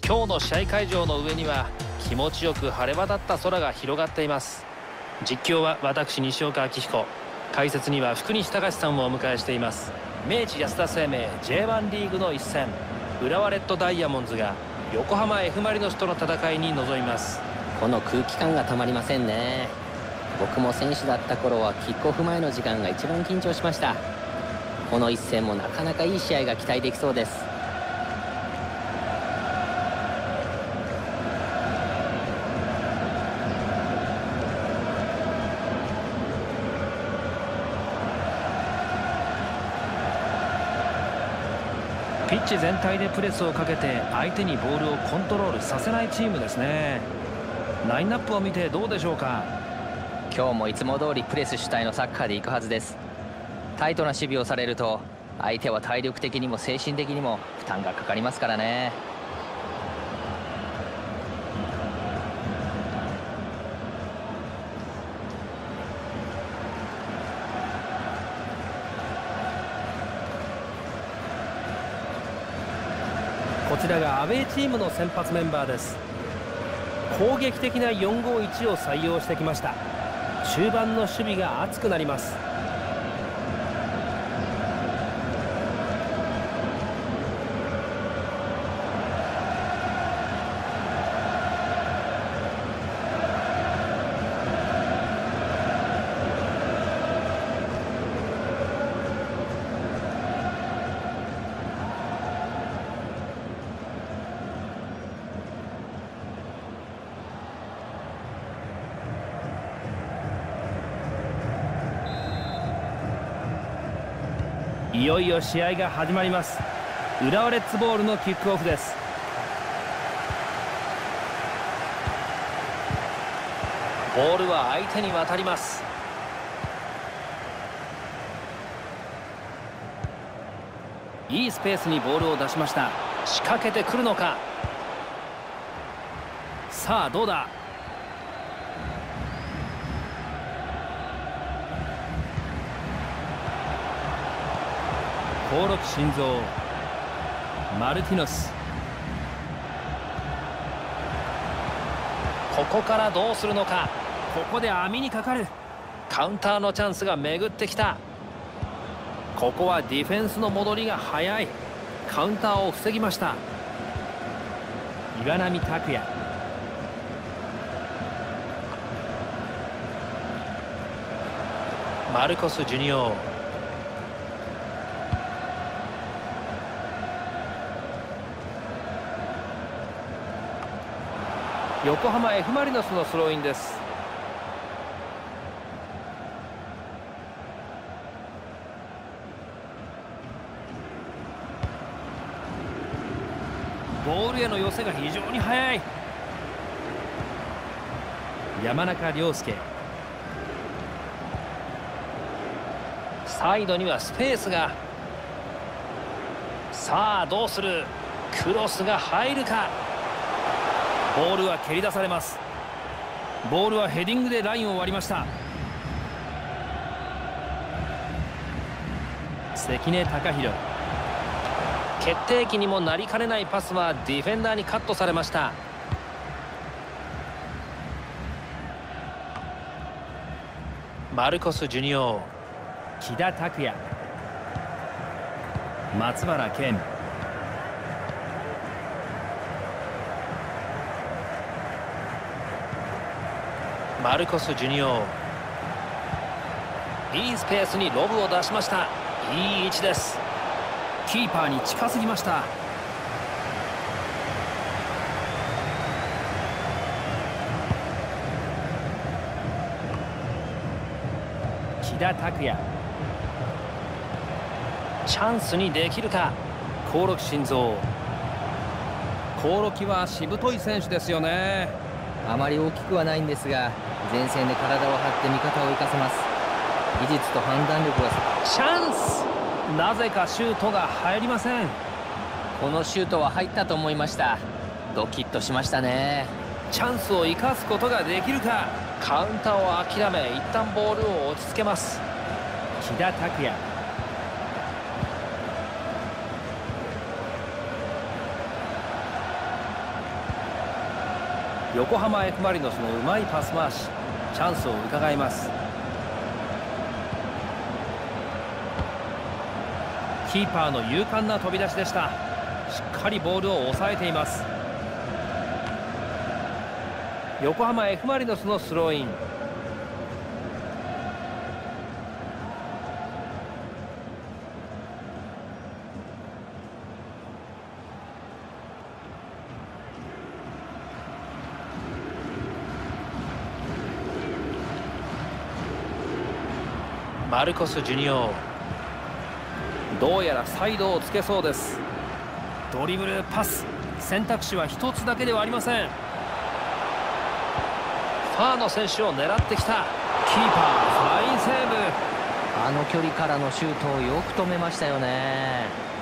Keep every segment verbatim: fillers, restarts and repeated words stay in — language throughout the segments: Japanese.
今日の試合会場の上には気持ちよく晴れ渡った空が広がっています。実況は私西岡明彦、解説には福西隆さんをお迎えしています。明治安田生命 ジェイワン リーグの一戦、浦和レッドダイヤモンドズが横浜 F・マリノスとの戦いに臨みます。 この空気感がたまりませんね。僕も選手だった頃はキックオフ前の時間が一番緊張しました。この一戦もなかなかいい試合が期待できそうです。 ピッチ全体でプレスをかけて相手にボールをコントロールさせないチームですね。ラインナップを見てどうでしょうか。 今日もいつも通りプレス主体のサッカーでいくはずです。タイトな守備をされると相手は体力的にも精神的にも負担がかかりますからね。 こちらがアウェーチームの先発メンバーです。攻撃的なよんごいちを採用してきました。終盤の守備が熱くなります。いよいよ試合が始まります。浦和レッズボールのキックオフです。ボールは相手に渡ります。いいスペースにボールを出しました。仕掛けてくるのか。さあどうだ。興梠慎三、マルティノス、ここからどうするのか。ここで網にかかる。カウンターのチャンスが巡ってきた。ここはディフェンスの戻りが早い。カウンターを防ぎました。岩波拓也、マルコス・ジュニオー、横浜 F・マリノスのスローインです。ボールへの寄せが非常に速い。山中亮介、サイドにはスペースが。さあどうする。クロスが入るか。ボールは蹴り出されます。ボールはヘディングでラインを割りました。関根貴弘、決定機にもなりかねないパスはディフェンダーにカットされました。マルコス・ジュニオー、木田拓也、松原健、マルコス・ジュニオー、いいスペースにロブを出しました。いい位置です。キーパーに近すぎました。木田拓也、チャンスにできるか。興梠慎三、興梠はしぶとい選手ですよね。 あまり大きくはないんですが前線で体を張って味方を生かせます。技術と判断力が。 チャンス。なぜかシュートが入りません。 このシュートは入ったと思いました。ドキッとしましたね。 チャンスを生かすことができるか。カウンターを諦め一旦ボールを落ち着けます。木田拓也、 横浜 F ・マリノスのうまいパス回し、チャンスを伺います。キーパーの勇敢な飛び出しでした。しっかりボールを抑えています。横浜 F ・マリノスのスローイン。マルコス・ジュニオ、どうやらサイドをつけそうです。ドリブル、パス、選択肢は一つだけではありません。ファーの選手を狙ってきた。キーパー、ファインセーブ。 あの距離からのシュートをよく止めましたよね。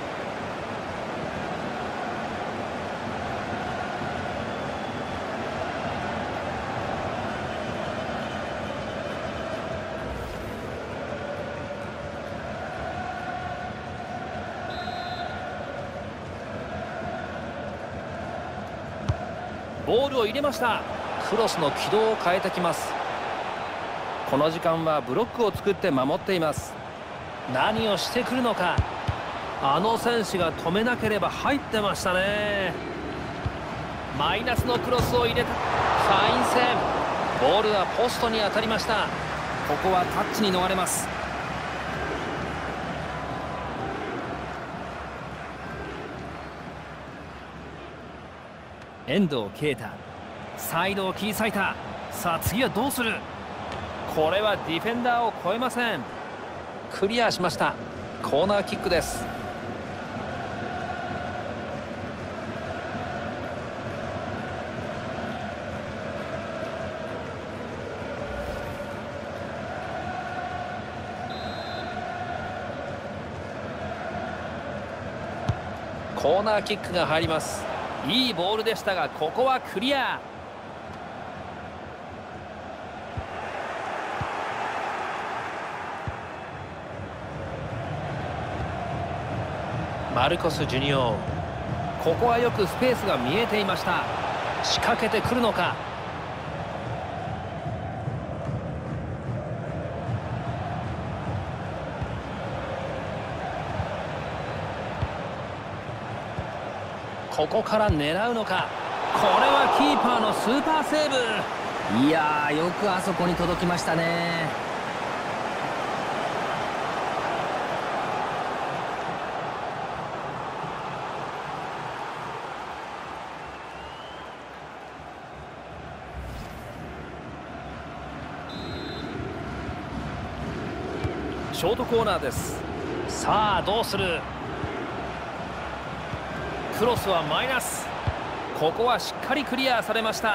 ボールを入れました。クロスの軌道を変えてきます。この時間はブロックを作って守っています。何をしてくるのか。あの選手が止めなければ入ってましたね。マイナスのクロスを入れた。ファインセーブ。ボールはポストに当たりました。ここはタッチに逃れます。遠藤啓太、サイドを切り裂いた。さあ次はどうする。これはディフェンダーを越えません。クリアしました。コーナーキックです。コーナーキックが入ります。いいボールでしたが、ここはクリア。マルコス・ジュニオ、ここはよくスペースが見えていました。仕掛けてくるのか。ここから狙うのか。これはキーパーのスーパーセーブ。 いやー、よくあそこに届きましたね。 ショートコーナーです。さあどうする。クロスはマイナス。ここはしっかりクリアされました。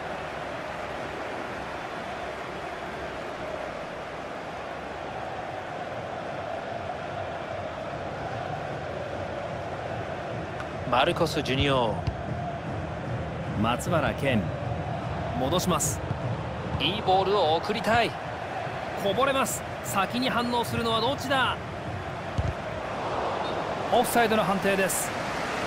マルコス・ジュニオ、松原健、戻します。いいボールを送りたい。こぼれます。先に反応するのはどっちだ。オフサイドの判定です。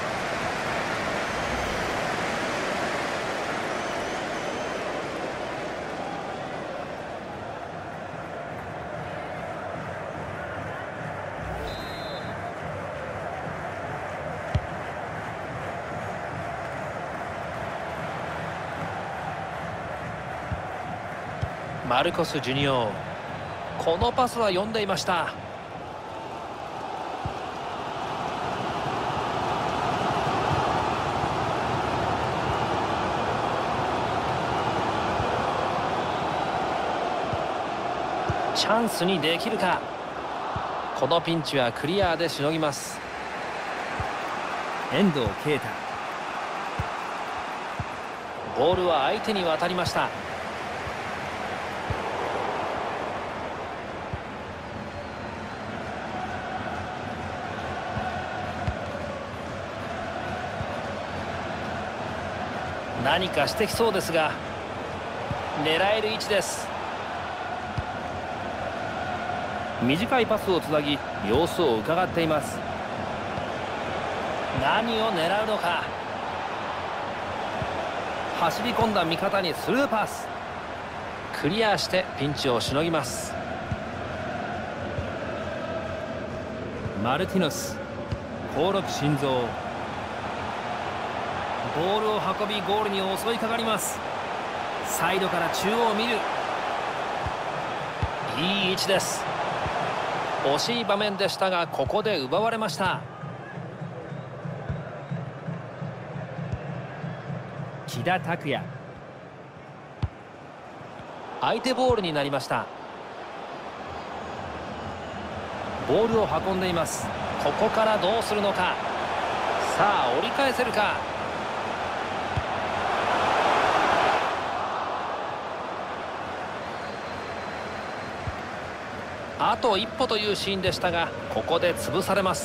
マルコス・ジュニオ、このパスは読んでいました。チャンスにできるか。このピンチはクリアでしのぎます。遠藤啓太、ボールは相手に渡りました。何かしてきそうですが、狙える位置です。短いパスをつなぎ、様子を伺っています。何を狙うのか。 走り込んだ味方にスルーパス。クリアしてピンチをしのぎます。マルティノス、興梠慎三、ボールを運びゴールに襲いかかります。サイドから中央を見る。いい位置です。惜しい場面でしたがここで奪われました。木田拓也、相手ボールになりました。ボールを運んでいます。ここからどうするのか。さあ折り返せるか。あと一歩というシーンでしたがここで潰されます。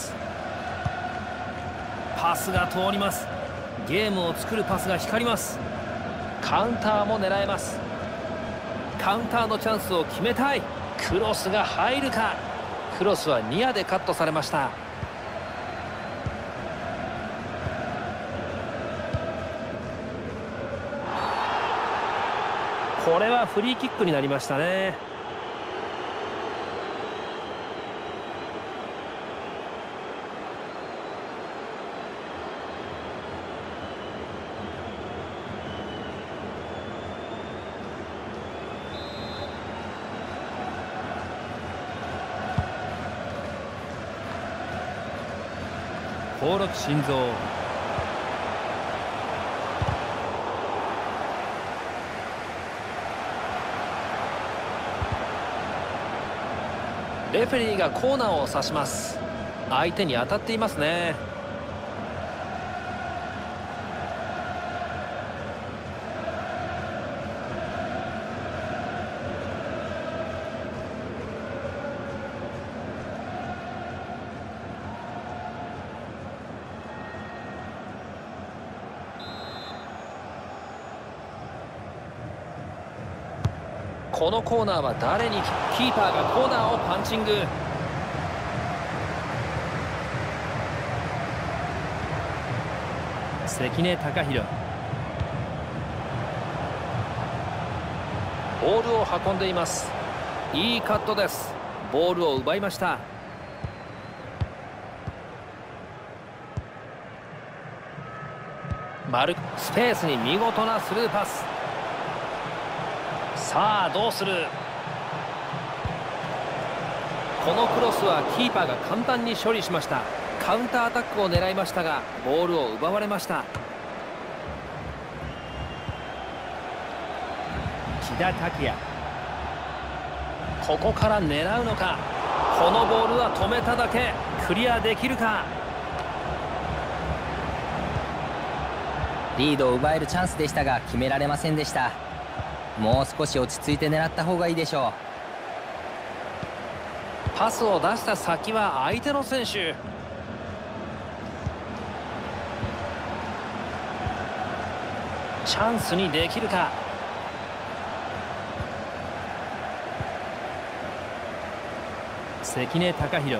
パスが通ります。ゲームを作るパスが光ります。カウンターも狙えます。カウンターのチャンスを決めたい。クロスが入るか。クロスはニアでカットされました。これはフリーキックになりましたね。興梠慎三、レフェリーがコーナーを指します。相手に当たっていますね。このコーナーは誰に。キーパーがコーナーをパンチング。関根貴弘、ボールを運んでいます。いいカットです。ボールを奪いました。マルスペースに見事なスルーパス。さあどうする。このクロスはキーパーが簡単に処理しました。カウンターアタックを狙いましたがボールを奪われました。木田拓也、ここから狙うのか。このボールは止めただけ。クリアできるか。 リードを奪えるチャンスでしたが決められませんでした。もう少し落ち着いて狙った方がいいでしょう。パスを出した先は相手の選手。チャンスにできるか。関根貴弘、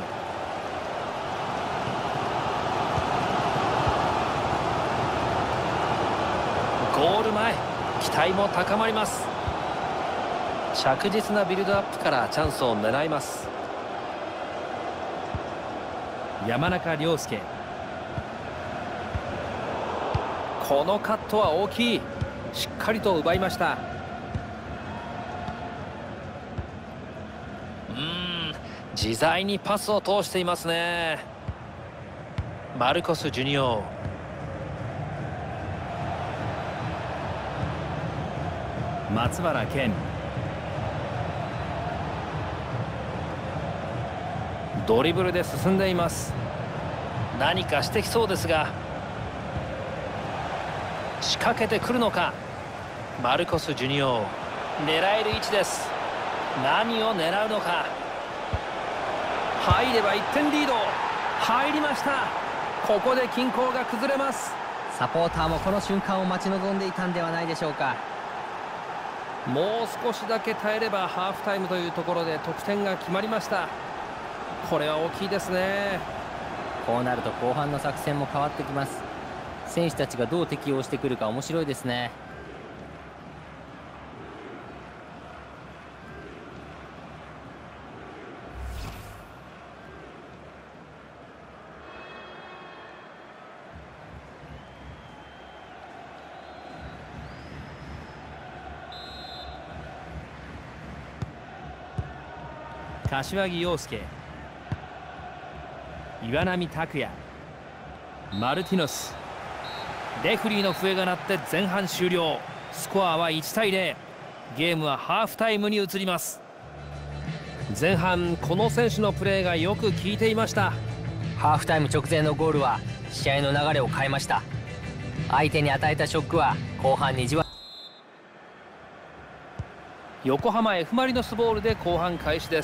ゴール前、期待も高まります。着実なビルドアップからチャンスを狙います。山中亮介、このカットは大きい。しっかりと奪いました。うーん、自在にパスを通していますね。マルコス・ジュニオ、松原健、ドリブルで進んでいます。何かしてきそうですが仕掛けてくるのか。マルコス・ジュニオ、狙える位置です。何を狙うのか。入ればいってんリード。入りました。ここで均衡が崩れます。 サポーターもこの瞬間を待ち望んでいたんではないでしょうか。 もう少しだけ耐えればハーフタイムというところで得点が決まりました。これは大きいですね。 こうなると後半の作戦も変わってきます。選手たちがどう適応してくるか面白いですね。 柏木陽介、岩波拓也、マルティノス。レフリーの笛が鳴って前半終了。スコアはいちたいゼロ。ゲームはハーフタイムに移ります。前半この選手のプレーがよく効いていました。 ハーフタイム直前のゴールは試合の流れを変えました。相手に与えたショックは後半にじわ。 横浜 F ・マリノスボールで後半開始です。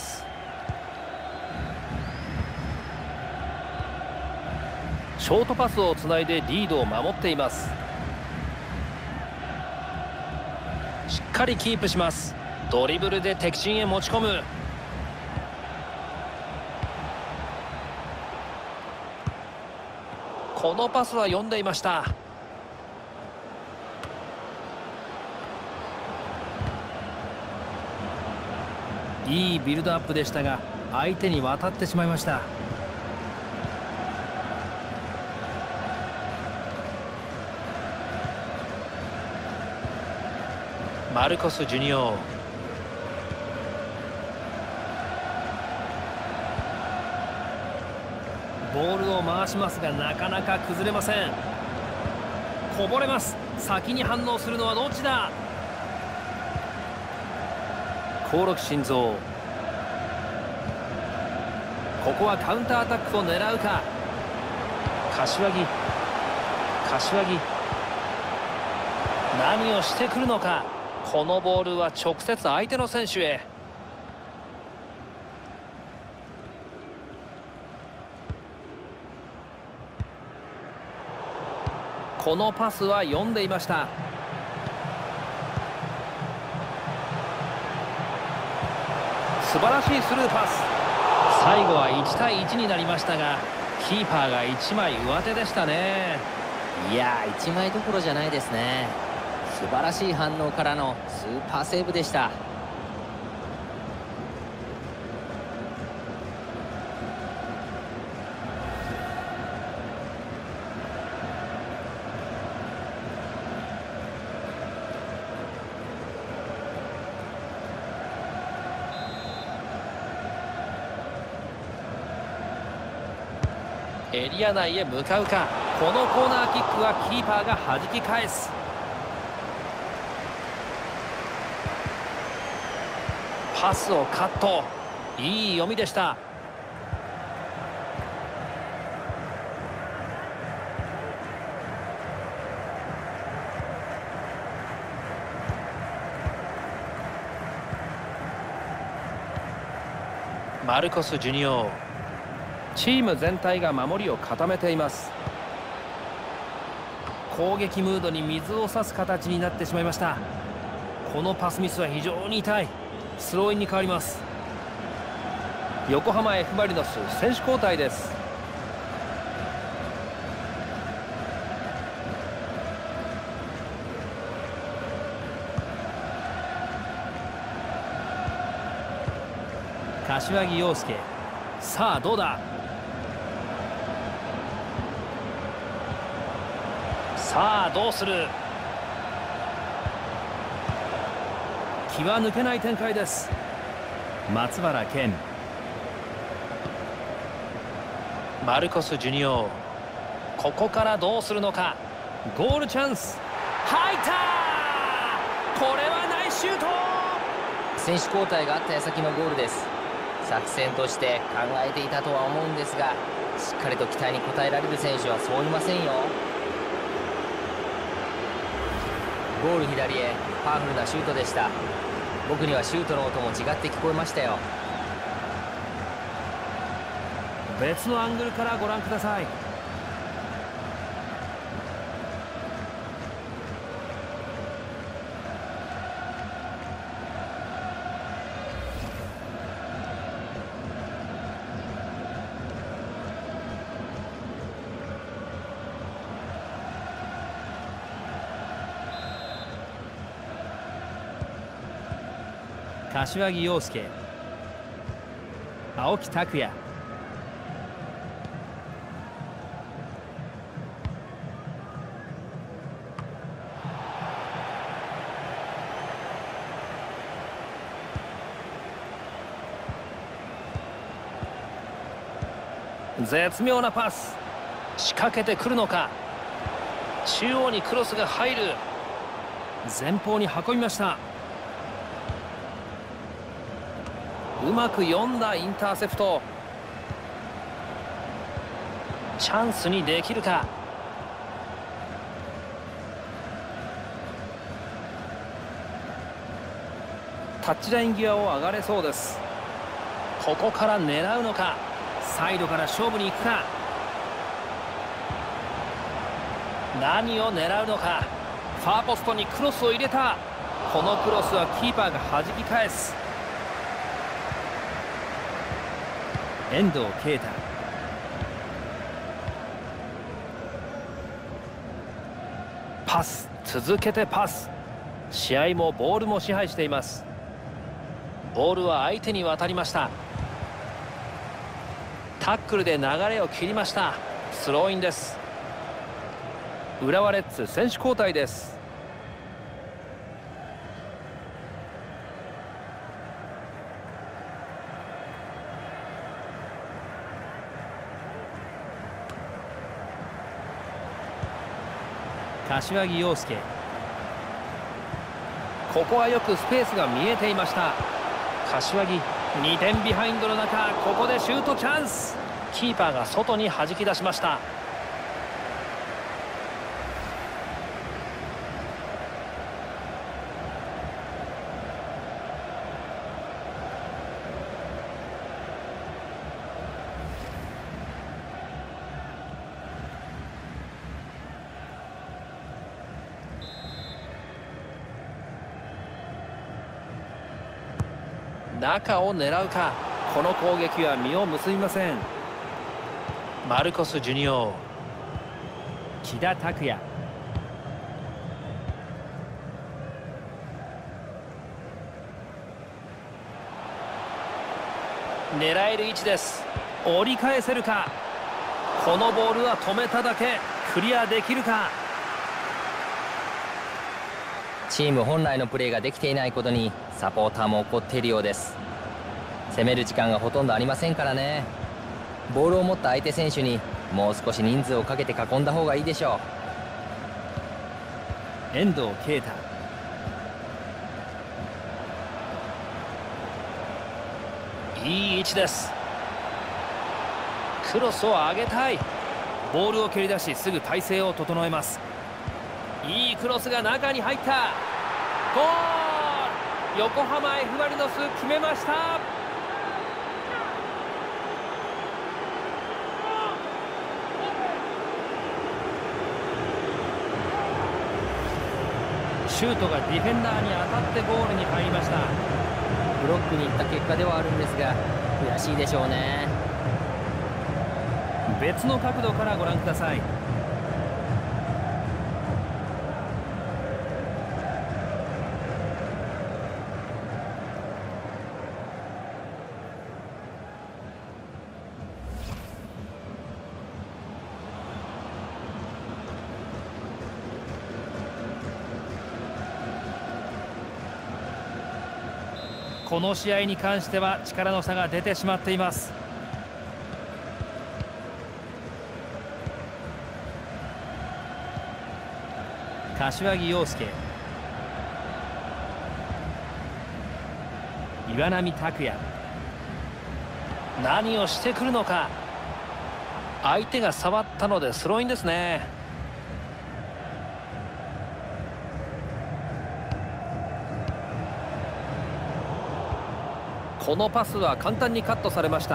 ショートパスをつないでリードを守っています。しっかりキープします。ドリブルで敵陣へ持ち込む。このパスは読んでいました。いいビルドアップでしたが相手に渡ってしまいました。マルコス・ジュニオ。ボールを回しますがなかなか崩れません。こぼれます。先に反応するのはどっちだ。興梠慎三。ここはカウンターアタックを狙うか。柏木柏木何をしてくるのか。このボールは直接相手の選手へ。このパスは読んでいました。素晴らしいスルーパス。最後はいちたいいちになりましたがキーパーがいちまい上手でしたね。 いやー、いちまいどころじゃないですね。素晴らしい反応からのスーパーセーブでした。 エリア内へ向かうか。このコーナーキックはキーパーが弾き返す。パスをカット。いい読みでした。マルコス・ジュニオ。チーム全体が守りを固めています。攻撃ムードに水を差す形になってしまいました。このパスミスは非常に痛い。スローインに変わります。横浜 F ・マリノス選手交代です。柏木陽介。さあどうだ。さあどうする。気は抜けない展開です。松原健。マルコス・ジュニオ。ここからどうするのか。ゴールチャンス。入った。これはナイスシュート。 選手交代があった矢先のゴールです。作戦として考えていたとは思うんですが、しっかりと期待に応えられる選手はそういませんよ。ゴール左へパワフルなシュートでした。僕にはシュートの音も違って聞こえましたよ。 別のアングルからご覧ください。柏木陽介、青木拓也。 絶妙なパス。仕掛けてくるのか。中央にクロスが入る。前方に運びました。うまく読んだインターセプト。チャンスにできるか。タッチライン際を上がれそうです。ここから狙うのか。サイドから勝負に行くか。何を狙うのか。ファーポストにクロスを入れた。このクロスはキーパーが弾き返す。遠藤啓太。パス、続けてパス。試合もボールも支配しています。ボールは相手に渡りました。タックルで流れを切りました。スローインです。浦和レッズ選手交代です。柏木陽介。ここはよくスペースが見えていました。柏木にてんビハインドの中、ここでシュートチャンス。キーパーが外に弾き出しました。中を狙うか。この攻撃は実を結びません。マルコス・ジュニオー、木田拓也。狙える位置です。折り返せるか。このボールは止めただけ。クリアできるか。 チーム本来のプレーができていないことにサポーターも怒っているようです。攻める時間がほとんどありませんからね。ボールを持った相手選手にもう少し人数をかけて囲んだ方がいいでしょう。遠藤啓太。いい位置です。クロスを上げたい。ボールを蹴り出し、すぐ体勢を整えます。いいクロスが中に入った。ゴール。横浜 F・マリノス決めました。シュートがディフェンダーに当たってゴールに入りました。 ブロックに行った結果ではあるんですが、悔しいでしょうね。 別の角度からご覧ください。この試合に関しては力の差が出てしまっています。柏木陽介、岩波拓也。何をしてくるのか。相手が触ったのでスローインですね。このパスは簡単にカットされました。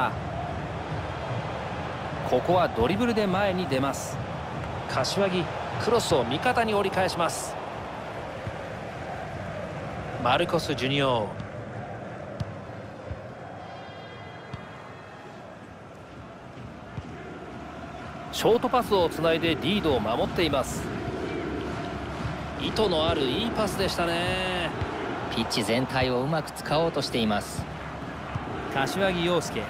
ここはドリブルで前に出ます。柏木、クロスを味方に折り返します。マルコス・ジュニオー。ショートパスをつないでリードを守っています。意図のあるいいパスでしたね。 ピッチ全体をうまく使おうとしています。 柏木陽介。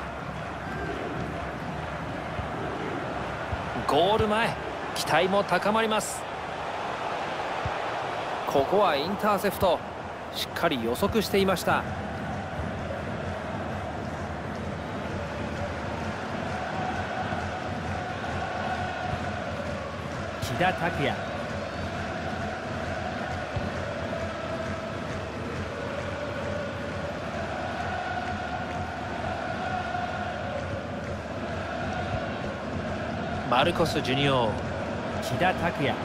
ゴール前、期待も高まります。ここはインターセプト。しっかり予測していました。 木田拓也。マルコス・ジュニオー、木田拓也。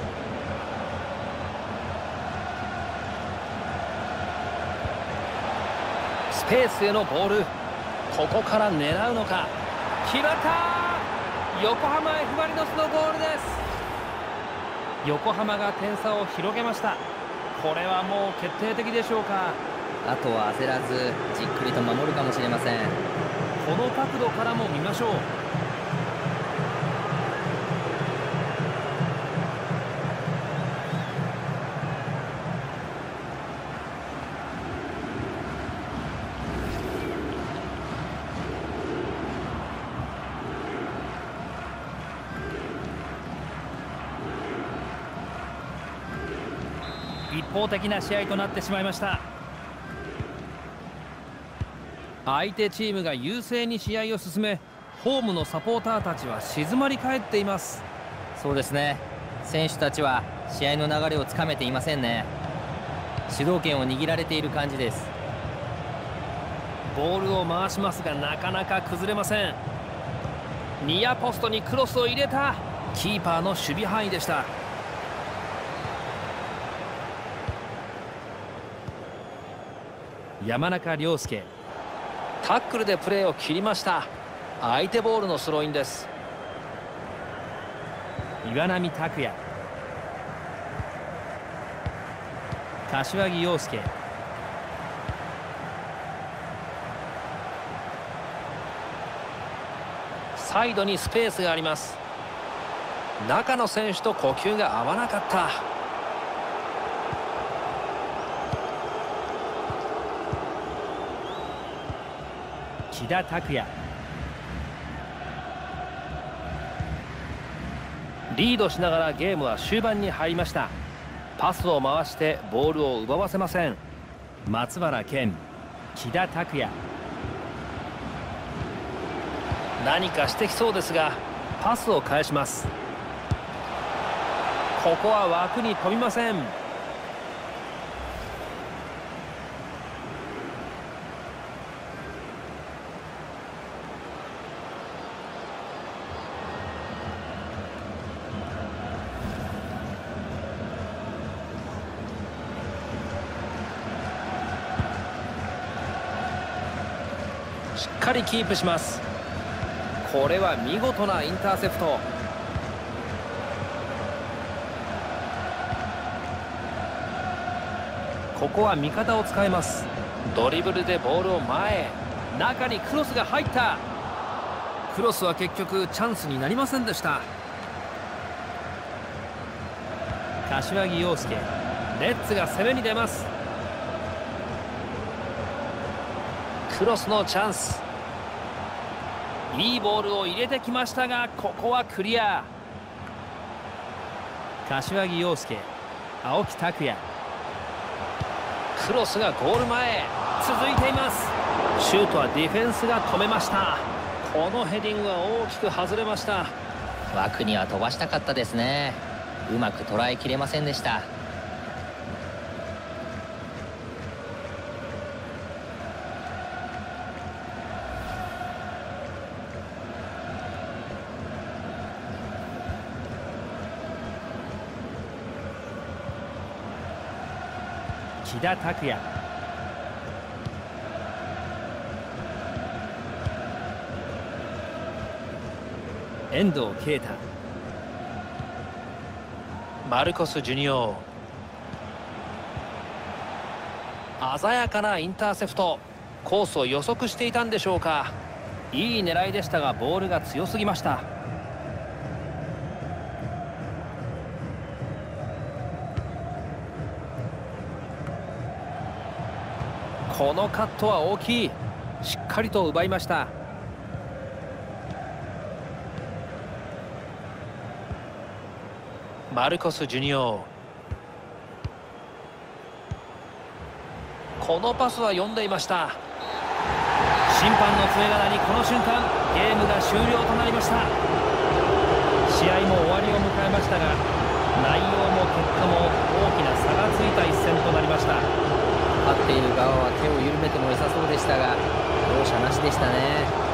スペースへのボール、ここから狙うのか。決まった。横浜 F・マリノスのゴールです。横浜が点差を広げました。これはもう決定的でしょうか。 あとは焦らずじっくりと守るかもしれません。 この角度からも見ましょう。一方的な試合となってしまいました。相手チームが優勢に試合を進め、ホームのサポーターたちは静まり返っています。 そうですね、選手たちは試合の流れをつかめていませんね。主導権を握られている感じです。 ボールを回しますがなかなか崩れません。ニアポストにクロスを入れた。キーパーの守備範囲でした。山中亮介、タックルでプレーを切りました。相手ボールのスローインです。岩波拓也、柏木陽介、サイドにスペースがあります。中の選手と呼吸が合わなかった。木田拓也、リードしながらゲームは終盤に入りました。パスを回してボールを奪わせません。松原健、木田拓也、何かしてきそうですがパスを返します。ここは枠に飛びません。しっかりキープします。これは見事なインターセプト。ここは味方を使います。ドリブルでボールを前へ。中にクロスが入った。クロスは結局チャンスになりませんでした。柏木陽介、レッツが攻めに出ます。クロスのチャンス。いいボールを入れてきましたがここはクリア。柏木陽介、青木拓也、クロスがゴール前へ続いています。シュートはディフェンスが止めました。このヘディングは大きく外れました。 枠には飛ばしたかったですね。うまく捉えきれませんでした。 木田拓也、遠藤啓太、マルコス・ジュニオー。鮮やかなインターセプト。コースを予測していたんでしょうか。いい狙いでしたがボールが強すぎました。このカットは大きい。しっかりと奪いました。マルコス・ジュニオー。このパスは読んでいました。審判の笛が鳴りこの瞬間ゲームが終了となりました。 試合も終わりを迎えましたが、内容も結果も大きな差がついた一戦となりました。 勝っている側は手を緩めても良さそうでしたが、容赦なしでしたね。